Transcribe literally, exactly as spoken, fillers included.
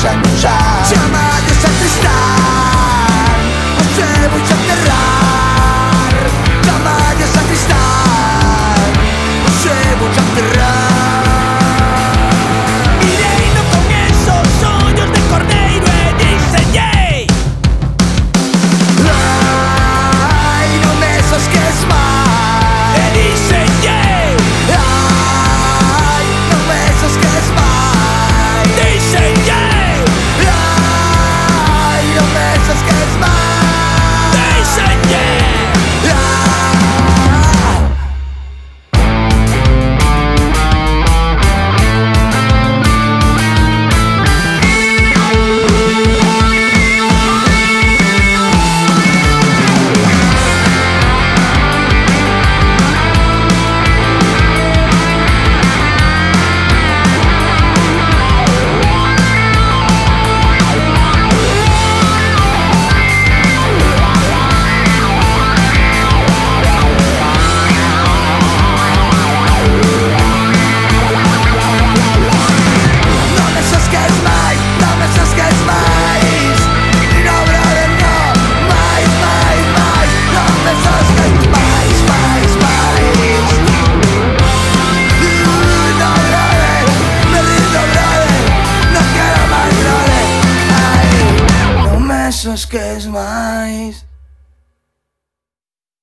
ennujar. Chamades a cristal, os vull enterrar. Chamades a cristal, os vull enterrar. Mirei no comienzo os ollos de cordeiro e diseñei. Ai, non me sosques máis. E diseñei. Ai, non me sosques máis. Diseñei. Ai, non me sosques máis. Diseñei. Que es mais